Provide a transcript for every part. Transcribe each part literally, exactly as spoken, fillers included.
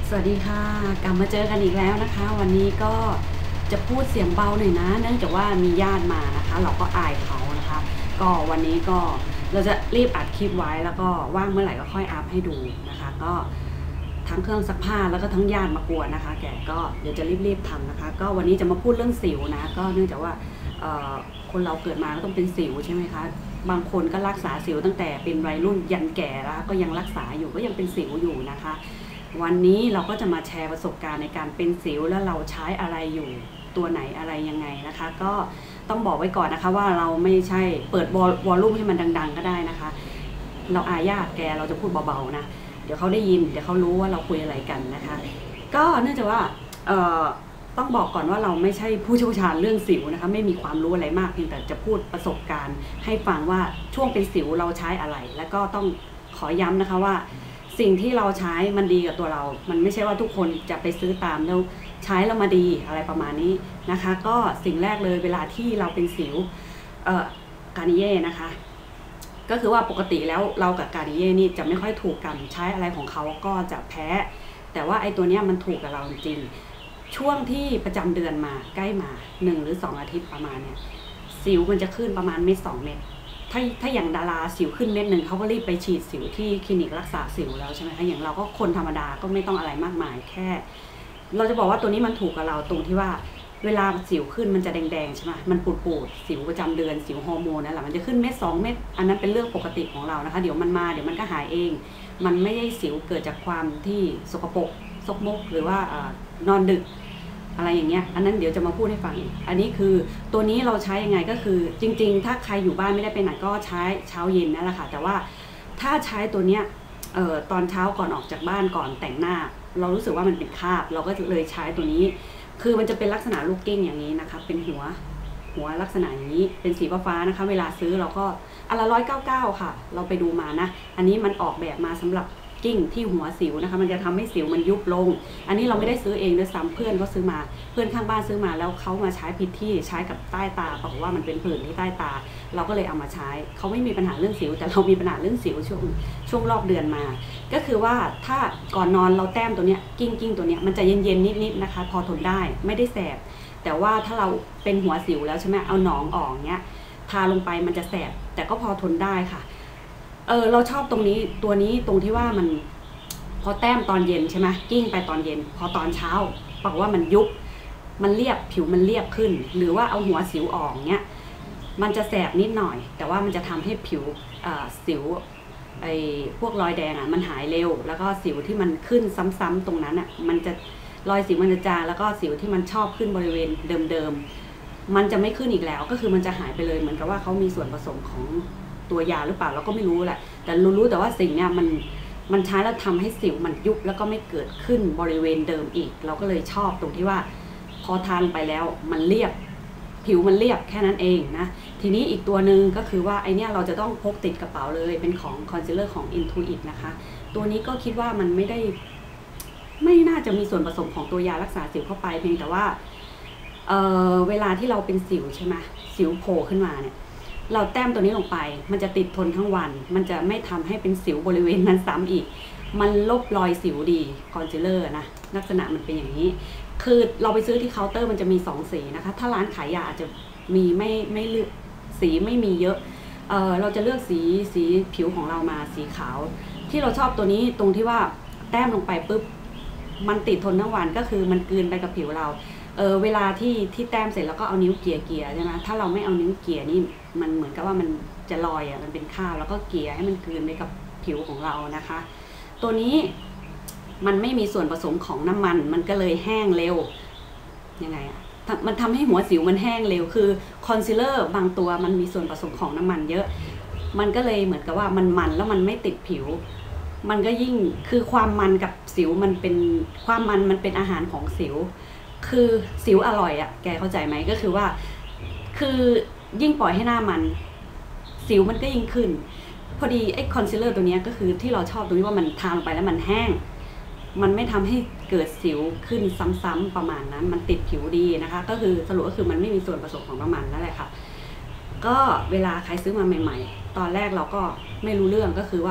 สวัสดีค่ะกลับมาเจอกันอีกแล้วนะคะวันนี้ก็จะพูดเสียงเบาหน่อยนะเนื่องจากว่ามีญาติมานะคะเราก็อายเขานะคะก็วันนี้ก็เราจะรีบอัดคลิปไว้แล้วก็ว่างเมื่อไหร่ก็ค่อยอัพให้ดูนะคะก็ทั้งเครื่องซักผ้าแล้วก็ทั้งญาติมากวนนะคะแกก็เดี๋ยวจะรีบๆทำนะคะก็วันนี้จะมาพูดเรื่องสิวนะก็เนื่องจากว่าคนเราเกิดมาก็ต้องเป็นสิวใช่ไหมคะบางคนก็รักษาสิวตั้งแต่เป็นวัยรุ่นยันแก่แล้วก็ยังรักษาอยู่ก็ยังเป็นสิวอยู่นะคะวันนี้เราก็จะมาแชร์ประสบการณ์ในการเป็นสิวแล้วเราใช้อะไรอยู่ตัวไหนอะไรยังไงนะคะก็ต้องบอกไว้ก่อนนะคะว่าเราไม่ใช่เปิดวอลลุ่มให้มันดังๆก็ได้นะคะเราอาญาแกเราจะพูดเบาๆนะเดี๋ยวเขาได้ยินเดี๋ยวเขารู้ว่าเราคุยอะไรกันนะคะก็เนื่องจากว่าเอ่อต้องบอกก่อนว่าเราไม่ใช่ผู้เชี่ยวชาญเรื่องสิวนะคะไม่มีความรู้อะไรมากเพียงแต่จะพูดประสบการณ์ให้ฟังว่าช่วงเป็นสิวเราใช้อะไรแล้วก็ต้องขอย้ำนะคะว่าสิ่งที่เราใช้มันดีกับตัวเรามันไม่ใช่ว่าทุกคนจะไปซื้อตามแล้วใช้แล้วมาดีอะไรประมาณนี้นะคะก็สิ่งแรกเลยเวลาที่เราเป็นสิวเอ่อการนิเย่นะคะก็คือว่าปกติแล้วเรากับการนิเย่นี่จะไม่ค่อยถูกกันใช้อะไรของเขาก็จะแพ้แต่ว่าไอ้ตัวเนี้ยมันถูกกับเราจริงช่วงที่ประจำเดือนมาใกล้มาหนึ่งหรือสองอาทิตย์ประมาณเนี้ยสิวมันจะขึ้นประมาณเม็ดสองเม็ดถ้าถ้าอย่างดาราสิวขึ้นเม็ดหนึ่งเขาก็รีบไปฉีดสิวที่คลินิกรักษาสิวแล้วใช่ไหมคะอย่างเราก็คนธรรมดาก็ไม่ต้องอะไรมากมายแค่เราจะบอกว่าตัวนี้มันถูกกับเราตรงที่ว่าเวลาสิวขึ้นมันจะแดงๆใช่ไหมมันปูดปูดสิวประจำเดือนสิวฮอร์โมนนั่นแหละมันจะขึ้นเม็ดสองเม็ดอันนั้นเป็นเรื่องปกติของเรานะคะเดี๋ยวมันมาเดี๋ยวมันก็หายเองมันไม่ได้สิวเกิดจากความที่สกปรกซกมกหรือว่านอนดึกอะไรอย่างเงี้ยอันนั้นเดี๋ยวจะมาพูดให้ฟังอีกอันนี้คือตัวนี้เราใช้ยังไงก็คือจริงๆถ้าใครอยู่บ้านไม่ได้ไปไหนก็ใช้เช้าเย็นนั่นแหละค่ะแต่ว่าถ้าใช้ตัวเนี้ยเอ่อตอนเช้าก่อนออกจากบ้านก่อนแต่งหน้าเรารู้สึกว่ามันเป็นคราบเราก็เลยใช้ตัวนี้คือมันจะเป็นลักษณะลูกกิ้งอย่างนี้นะคะเป็นหัวหัวลักษณะอย่างนี้เป็นสีฟ้าๆนะคะเวลาซื้อเราก็อันละร้อยเก้าเก้าค่ะเราไปดูมานะอันนี้มันออกแบบมาสำหรับกิ้งที่หัวสิวนะคะมันจะทำให้สิวมันยุบลงอันนี้เราไม่ได้ซื้อเองด้วยซ้ำเพื่อนก็ซื้อมาเพื่อนข้างบ้านซื้อมาแล้วเขามาใช้ผิดที่ใช้กับใต้ตาบอกว่ามันเป็นผื่นที่ใต้ตาเราก็เลยเอามาใช้เขาไม่มีปัญหาเรื่องสิวแต่เรามีปัญหาเรื่องสิวช่วงช่วงรอบเดือนมาก็คือว่าถ้าก่อนนอนเราแต้มตัวเนี้ยกิ้งกิ้งตัวเนี้ยมันจะเย็นๆนิดๆนะคะพอทนได้ไม่ได้แสบแต่ว่าถ้าเราเป็นหัวสิวแล้วใช่ไหมเอาหนองออกเนี้ยทาลงไปมันจะแสบแต่ก็พอทนได้ค่ะเออเราชอบตรงนี้ตัวนี้ตรงที่ว่ามันพอแต้มตอนเย็นใช่ไหมกิ้งไปตอนเย็นพอตอนเช้าบอกว่ามันยุบมันเรียบผิวมันเรียบขึ้นหรือว่าเอาหัวสิวออกเนี้ยมันจะแสบนิดหน่อยแต่ว่ามันจะทำให้ผิวสิวไอ้พวกรอยแดงอ่ะมันหายเร็วแล้วก็สิวที่มันขึ้นซ้ำๆตรงนั้นอ่ะมันจะรอยสิวมันจะจางแล้วก็สิวที่มันชอบขึ้นบริเวณเดิมๆมันจะไม่ขึ้นอีกแล้วก็คือมันจะหายไปเลยเหมือนกับว่าเขามีส่วนผสมของตัวยาหรือเปล่าเราก็ไม่รู้แหละแต่รู้ๆแต่ว่าสิ่งเนี้ยมันมันใช้แล้วทำให้สิวมันยุบแล้วก็ไม่เกิดขึ้นบริเวณเดิมอีกเราก็เลยชอบตรงที่ว่าพอทานไปแล้วมันเรียบผิวมันเรียบแค่นั้นเองนะทีนี้อีกตัวหนึ่งก็คือว่าไอเนี้ยเราจะต้องพกติดกระเป๋าเลยเป็นของคอนซีลเลอร์ของ Intuit นะคะตัวนี้ก็คิดว่ามันไม่ได้ไม่น่าจะมีส่วนผสมของตัวยารักษาสิวเข้าไปเพียงแต่ว่า เ, เวลาที่เราเป็นสิวใช่ไหมสิวโผล่ขึ้นมาเนี่ยเราแต้มตัวนี้ลงไปมันจะติดทนทั้งวันมันจะไม่ทำให้เป็นสิวบริเวณนั้นซ้ำอีกมันลบรอยสิวดีคอนซีลเลอร์นะลักษณะมันเป็นอย่างนี้คือเราไปซื้อที่เคาน์เตอร์มันจะมีสองสีนะคะถ้าร้านขายยาอาจจะมีไม่ไม่เลือกสีไม่มีเยอะ เ, เราจะเลือกสีสีผิวของเรามาสีขาวที่เราชอบตัวนี้ตรงที่ว่าแต้มลงไปปุ๊บมันติดทนทั้งวันก็คือมันกลืนไปกับผิวเราเออเวลาที่ที่แต้มเสร็จแล้วก็เอานิ้วเกี่ยเกี่ยใช่ไหมถ้าเราไม่เอานิ้วเกี่ยนี่มันเหมือนกับว่ามันจะลอยอ่ะมันเป็นข้าวแล้วก็เกี่ยให้มันกลืนไปกับผิวของเรานะคะตัวนี้มันไม่มีส่วนผสมของน้ำมันมันก็เลยแห้งเร็วยังไงอ่ะมันทำให้หัวสิวมันแห้งเร็วคือคอนซีลเลอร์บางตัวมันมีส่วนผสมของน้ำมันเยอะมันก็เลยเหมือนกับว่ามันมันแล้วมันไม่ติดผิวมันก็ยิ่งคือความมันกับสิวมันเป็นความมันมันเป็นอาหารของสิวคือสิวอร่อยอ่ะแกเข้าใจไหมก็คือว่าคือยิ่งปล่อยให้หน้ามันสิวมันก็ยิ่งขึ้นพอดีไอ้คอนซีลเลอร์ตัวนี้ก็คือที่เราชอบตรงที่ว่ามันทาลงไปแล้วมันแห้งมันไม่ทำให้เกิดสิวขึ้นซ้ำๆประมาณนั้นมันติดผิวดีนะคะก็คือสรุปก็คือมันไม่มีส่วนผสมของน้ำมันนั่นแหละค่ะก็เวลาใครซื้อมาใหม่ๆตอนแรกเราก็ไม่รู้เรื่องก็คือว่า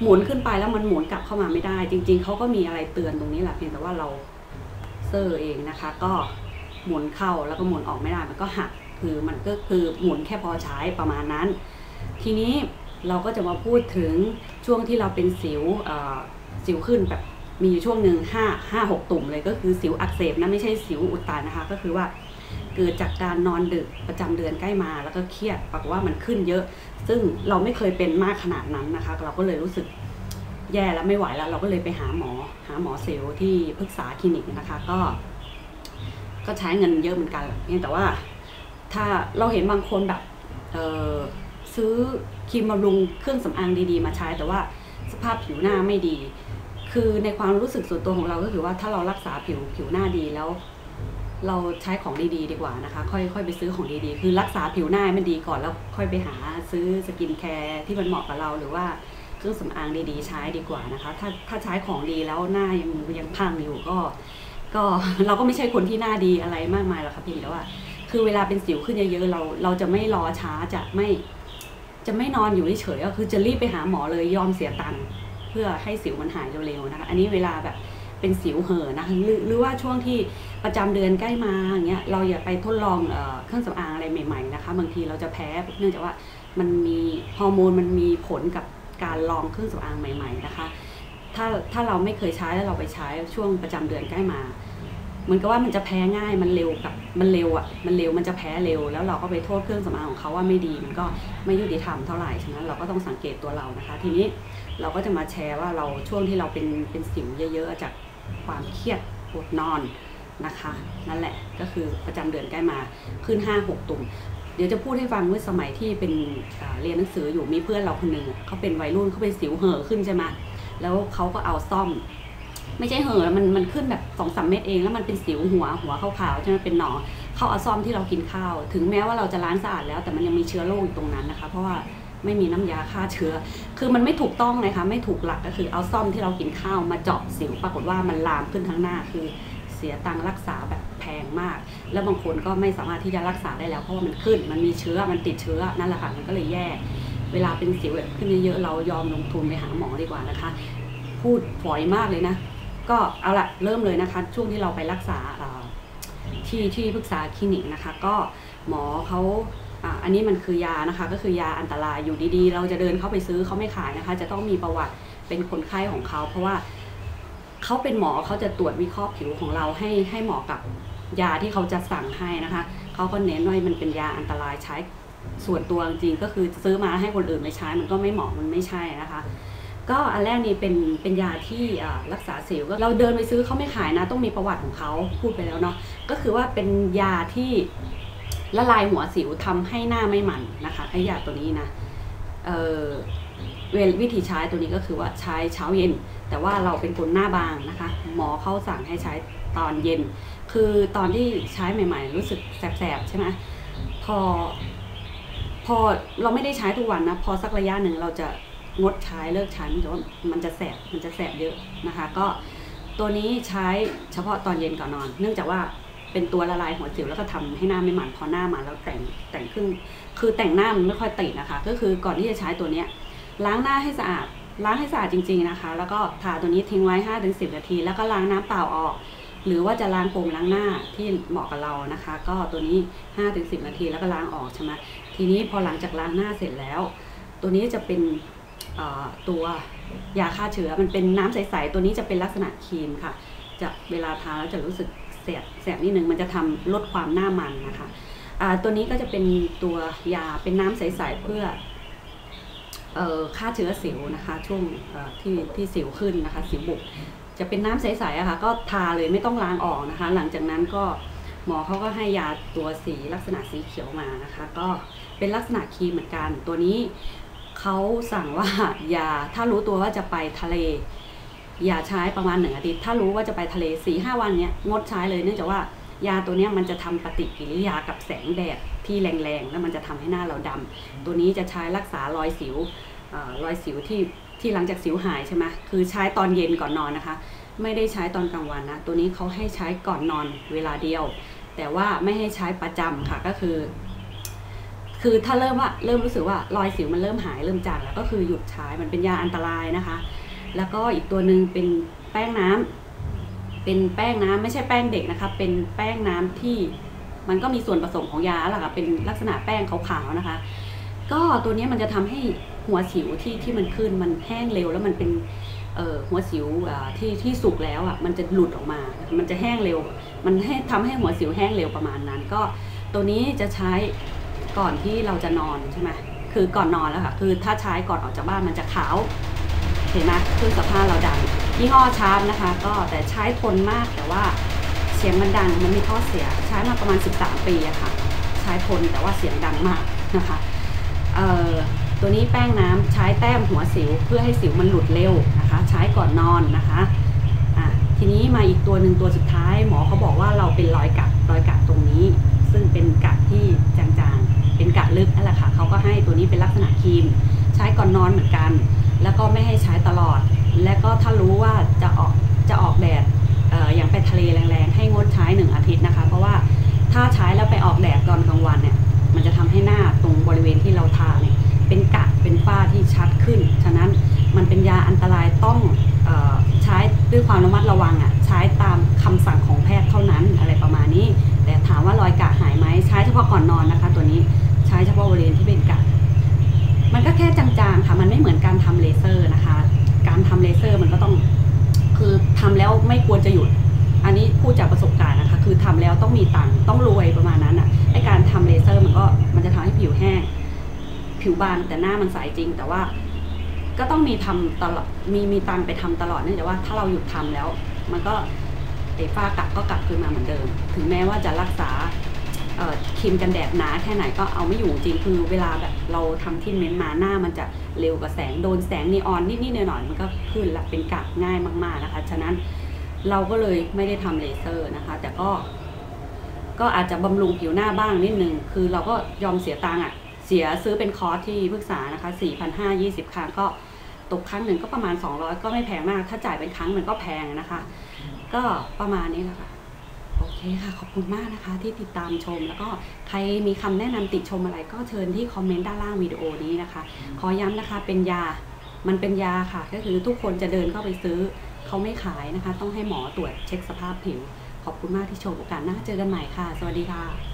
หมุนขึ้นไปแล้วมันหมุนกลับเข้ามาไม่ได้จริงๆเขาก็มีอะไรเตือนตรงนี้แหละเพียงแต่ว่าเราเซอร์เองนะคะก็หมุนเข้าแล้วก็หมุนออกไม่ได้มันก็หักคือมันก็คือหมุนแค่พอใช้ประมาณนั้นทีนี้เราก็จะมาพูดถึงช่วงที่เราเป็นสิวสิวขึ้นแบบมีอยู่ช่วงหนึ่งห้าห้าหกตุ่มเลยก็คือสิวอักเสบนะไม่ใช่สิวอุดตันนะคะก็คือว่าเกิดจากการนอนดึกประจำเดือนใกล้มาแล้วก็เครียดปรากฏว่ามันขึ้นเยอะซึ่งเราไม่เคยเป็นมากขนาดนั้นนะคะเราก็เลยรู้สึกแย่แล้วไม่ไหวแล้วเราก็เลยไปหาหมอหาหมอสิวที่ปรึกษาคลินิกนะคะก็ก็ใช้เงินเยอะเหมือนกันแต่ว่าถ้าเราเห็นบางคนแบบเออซื้อครีมบำรุงเครื่องสำอางดีๆมาใช้แต่ว่าสภาพผิวหน้าไม่ดีคือในความรู้สึกส่วนตัวของเราก็คือว่าถ้าเรารักษาผิวผิวหน้าดีแล้วเราใช้ของดีๆดีกว่านะคะค่อยค่อยไปซื้อของดีๆคือรักษาผิวหน้ามันดีก่อนแล้วค่อยไปหาซื้อสกินแคร์ที่มันเหมาะกับเราหรือว่าเครื่องสำอางดีๆใช้ดีกว่านะคะถ้าถ้าใช้ของดีแล้วหน้ายังยังพังอยู่ก็ก็เราก็ไม่ใช่คนที่หน้าดีอะไรมากมายหรอกค่ะเพียงแต่ว่าคือเวลาเป็นสิวขึ้นเยอะๆเราเราจะไม่รอช้าจะไม่จะไม่นอนอยู่เฉยๆก็คือจะรีบไปหาหมอเลยยอมเสียตังค์เพื่อให้สิวมันหายเร็วๆนะคะอันนี้เวลาแบบเป็นสิวเห่อนะคะหรือหรือว่าช่วงที่ประจำเดือนใกล้มาอย่างเงี้ยเราอย่าไปทดลองเอ่อเครื่องสำอางอะไรใหม่ๆนะคะบางทีเราจะแพ้เนื่องจากว่ามันมีฮอร์โมนมันมีผลกับการลองเครื่องสำอางใหม่ๆนะคะถ้าถ้าเราไม่เคยใช้แล้วเราไปใช้ช่วงประจำเดือนใกล้มาเหมือนกับว่ามันจะแพ้ง่ายมันเร็วกับมันเร็วอ่ะมันเร็วมันจะแพ้เร็วแล้วเราก็ไปโทษเครื่องสำอางของเขาว่าไม่ดีมันก็ไม่ยุติธรรมเท่าไหร่ฉะนั้นเราก็ต้องสังเกตตัวเรานะคะทีนี้เราก็จะมาแชร์ว่าเราช่วงที่เราเป็นเป็นสิวเยอะๆจากความเครียดอดนอนนะคะนั่นแหละก็คือประจำเดือนใกล้มาขึ้นห้าหกตุ่มเดี๋ยวจะพูดให้ฟังเมื่อสมัยที่เป็นเรียนหนังสืออยู่มีเพื่อนเราคนหนึ่งเขาเป็นวัยรุ่นเขาเป็นสิวเห่อขึ้นใช่ไหมแล้วเขาก็เอาซ่อมไม่ใช่เห่อมันมันขึ้นแบบสองสามเม็ดเองแล้วมันเป็นสิวหัวหัวขาวๆใช่ไหมเป็นหนองเขาเอาซ่อมที่เรากินข้าวถึงแม้ว่าเราจะล้างสะอาดแล้วแต่มันยังมีเชื้อโรคอยู่ตรงนั้นนะคะเพราะว่าไม่มีน้ำยาฆ่าเชื้อคือมันไม่ถูกต้องเลยค่ะไม่ถูกหลักก็คือเอาซ่อมที่เรากินข้าวมาเจาะสิวปรากฏว่ามันลามขึ้นทั้งหน้าคือเสียตังค์รักษาแบบแพงมากแล้วบางคนก็ไม่สามารถที่จะรักษาได้แล้วเพราะว่ามันขึ้นมันมีเชื้อมันติดเชื้อนั่นแหละค่ะมันก็เลยแย่เวลาเป็นสิวแบบขึ้นเยอะๆเรายอมลงทุนไปหาหมอดีกว่านะคะพูดฝอยมากเลยนะก็เอาละเริ่มเลยนะคะช่วงที่เราไปรักษาที่ที่ปรึกษาคลินิกนะคะก็หมอเขาอันนี้มันคือยานะคะก็คือยาอันตรายอยู่ดีๆเราจะเดินเข้าไปซื้อเขาไม่ขายนะคะจะต้องมีประวัติเป็นคนไข้ของเขาเพราะว่าเขาเป็นหมอเขาจะตรวจวิเคราะห์ผิวของเราให้ให้เหมาะกับยาที่เขาจะสั่งให้นะคะเขาก็เน้นว่ามันเป็นยาอันตรายใช้ส่วนตัวจริงๆก็คือซื้อมาให้คนอื่นไปใช้มันก็ไม่เหมาะมันไม่ใช่นะคะก็อันแรกนี่เป็นเป็นยาที่รักษาสิวก็เราเดินไปซื้อเขาไม่ขายนะต้องมีประวัติของเขาพูดไปแล้วเนาะก็คือว่าเป็นยาที่ละลายหัวสิวทำให้หน้าไม่มันนะคะไอ้ยาตัวนี้นะเอ่อเวลวิธีใช้ตัวนี้ก็คือว่าใช้เช้าเย็นแต่ว่าเราเป็นคนหน้าบางนะคะหมอเขาสั่งให้ใช้ตอนเย็นคือตอนที่ใช้ใหม่ๆรู้สึกแสบๆใช่ไหมพอพอเราไม่ได้ใช้ทุกวันนะพอสักระยะหนึ่งเราจะงดใช้เลิกใช้เพราะว่ามันจะแสบมันจะแสบเยอะนะคะก็ตัวนี้ใช้เฉพาะตอนเย็นก่อนนอนเนื่องจากว่าเป็นตัวละลายหัวสิวแล้วก็ทำให้หน้าไม่มันพอหน้ามันแล้วแต่งแต่งขึ้นคือแต่งหน้ามันไม่ค่อยติดนะคะก็คือก่อนที่จะใช้ตัวเนี้ยล้างหน้าให้สะอาดล้างให้สะอาดจริงๆนะคะแล้วก็ทาตัวนี้ทิ้งไว้ ห้าถึงสิบ นาทีแล้วก็ล้างน้ำเปล่าออกหรือว่าจะล้างโฟมล้างหน้าที่เหมาะกับเรานะคะก็ตัวนี้ ห้าถึงสิบ นาทีแล้วก็ล้างออกใช่ไหมทีนี้พอหลังจากล้างหน้าเสร็จแล้วตัวนี้จะเป็นตัวยาฆ่าเชื้อมันเป็นน้ำใสๆตัวนี้จะเป็นลักษณะครีมค่ะจะเวลาทาแล้วจะรู้สึกแสบแสบนิดนึงมันจะทำลดความหน้ามันนะคะตัวนี้ก็จะเป็นตัวยาเป็นน้ำใสๆเพื่อฆ่าเชื้อสิวนะคะช่วงที่ที่สิวขึ้นนะคะสิวบุกจะเป็นน้ำใสๆอะค่ะก็ทาเลยไม่ต้องล้างออกนะคะหลังจากนั้นก็หมอเขาก็ให้ยาตัวสีลักษณะสีเขียวมานะคะก็เป็นลักษณะครีมเหมือนกันตัวนี้เขาสั่งว่าอย่าถ้ารู้ตัวว่าจะไปทะเลอย่าใช้ประมาณหนึ่งอาทิตย์ถ้ารู้ว่าจะไปทะเล สี่ห้า วันเนี้ยงดใช้เลยเนื่องจากว่ายาตัวนี้มันจะทำปฏิกิริยากับแสงแดดที่แรงๆแล้วมันจะทำให้หน้าเราดำตัวนี้จะใช้รักษารอยสิวรอยสิวที่ที่หลังจากสิวหายใช่ไหมคือใช้ตอนเย็นก่อนนอนนะคะไม่ได้ใช้ตอนกลางวันนะตัวนี้เขาให้ใช้ก่อนนอนเวลาเดียวแต่ว่าไม่ให้ใช้ประจำค่ะก็คือคือถ้าเริ่มว่าเริ่มรู้สึกว่ารอยสิวมันเริ่มหายเริ่มจางแล้วก็คือหยุดใช้มันเป็นยาอันตรายนะคะแล้วก็อีกตัวหนึ่งเป็นแป้งน้ำเป็นแป้งน้ำไม่ใช่แป้งเด็กนะคะเป็นแป้งน้ำที่มันก็มีส่วนผสมของยาแหละค่ะเป็นลักษณะแป้งขาวๆนะคะก็ตัวนี้มันจะทำให้หัวสิวที่ที่มันขึ้นมันแห้งเร็วแล้วมันเป็นเอ่อหัวสิวที่ที่สุกแล้วอ่ะมันจะหลุดออกมามันจะแห้งเร็วมันให้ทำให้หัวสิวแห้งเร็วประมาณนั้นก็ตัวนี้จะใช้ก่อนที่เราจะนอนใช่ไหมคือก่อนนอนแล้วค่ะคือถ้าใช้ก่อนออกจากบ้านมันจะขาวเห็นไหมคือสภาพเราดังยี่ห้อชาร์ปนะคะก็แต่ใช้ทนมากแต่ว่าเสียงมันดังมันมีข้อเสียใช้มาประมาณสิบสามปีอะค่ะใช้ทนแต่ว่าเสียงดังมากนะคะเอ่อตัวนี้แป้งน้ำใช้แต้มหัวสิวเพื่อให้สิวมันหลุดเร็วนะคะใช้ก่อนนอนนะคะอ่ะทีนี้มาอีกตัวหนึ่งตัวสุดท้ายหมอเขาบอกว่าเราเป็นรอยกัดรอยกัดตรงนี้ซึ่งเป็นกัดที่จางๆเป็นกัดลึกนั่นแหละค่ะเขาก็ให้ตัวนี้เป็นลักษณะครีมใช้ก่อนนอนเหมือนกันแล้วก็ไม่ให้ใช้ตลอดและก็ถ้ารู้ว่าจะออกจะออกแดดเอ่ออย่างไปทะเลแรงๆให้งดใช้หนึ่งอาทิตย์นะคะเพราะว่าถ้าใช้แล้วไปออกแดดตอนกลางวันเนี่ยมันจะทำให้หน้าตรงบริเวณที่เราทาเนี่ยเป็นกัดเป็นฝ้าที่ชัดขึ้นฉะนั้นมันเป็นยาอันตรายต้องเอ่อใช้ด้วยความระมัดระวังอ่ะใช้ตามคำสั่งของแพทย์เท่านั้นอะไรประมาณนี้แต่ถามว่ารอยกะหายไหมใช้เฉพาะก่อนนอนนะคะตัวนี้ใช้เฉพาะบริเวณที่เป็นกัดมันก็แค่จางๆค่ะมันไม่เหมือนการทำเลเซอร์นะคะการทำเลเซอร์มันก็ต้องคือทำแล้วไม่ควรจะหยุดอันนี้พูดจากประสบการณ์นะคะคือทำแล้วต้องมีตังค์ต้องรวยประมาณนั้นอ่ะไอการทำเลเซอร์มันก็มันจะทำให้ผิวแห้งผิวบางแต่หน้ามันใสจริงแต่ว่าก็ต้องมีทำตลอดมีมีตังค์ไปทำตลอดเนื่องจากว่าถ้าเราหยุดทำแล้วมันก็ไอฝ้ากลับก็กลับคืนมาเหมือนเดิมถึงแม้ว่าจะรักษาครีมกันแดดหนาแค่ไหนก็เอาไม่อยู่จริงคือเวลาแบบเราทำทรีทเมนต์มาหน้ามันจะเร็วกว่าแสงโดนแสงนีออนนิดๆหน่อยๆมันก็ขึ้นละเป็นกากง่ายมากๆนะคะฉะนั้นเราก็เลยไม่ได้ทำเลเซอร์นะคะแต่ก็ก็อาจจะบำรุงผิวหน้าบ้างนิดนึงคือเราก็ยอมเสียตังค์อ่ะเสียซื้อเป็นคอร์สที่ปรึกษานะคะ สี่พันห้าร้อยยี่สิบ ครั้งก็ตกครั้งหนึ่งก็ประมาณสองร้อยก็ไม่แพงมากถ้าจ่ายเป็นครั้งมันก็แพงนะคะก็ประมาณนี้แหละค่ะโอเคค่ะขอบคุณมากนะคะที่ติดตามชมแล้วก็ใครมีคำแนะนำติชมอะไรก็เชิญที่คอมเมนต์ด้านล่างวิดีโอนี้นะคะขอย้ำนะคะเป็นยามันเป็นยาค่ะก็คือทุกคนจะเดินเข้าไปซื้อเขาไม่ขายนะคะต้องให้หมอตรวจเช็คสภาพผิวขอบคุณมากที่ชมโอกาสหน้าเจอกันใหม่ค่ะสวัสดีค่ะ